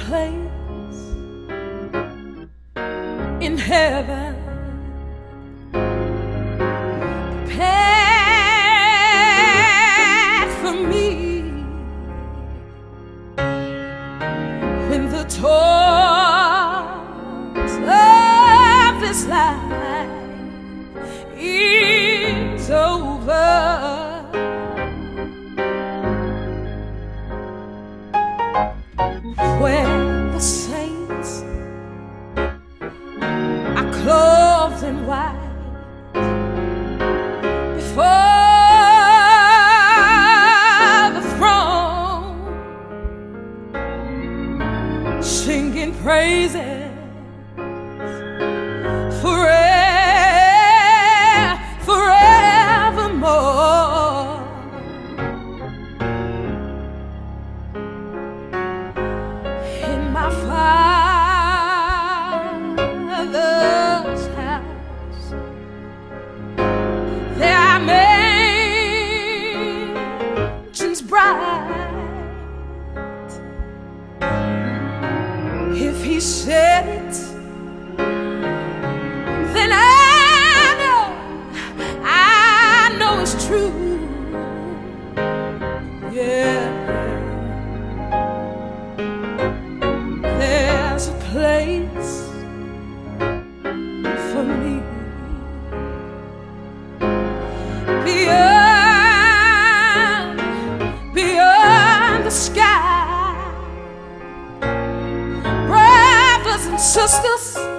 place in heaven prepared for me when the toils of this life is over. Where the saints are clothed in white before the throne, singing praises forevermore. In my Father's house there are mansions bright. If He said it, then I know it's true. Yeah, there's a place for me beyond the sky. Brothers and sisters,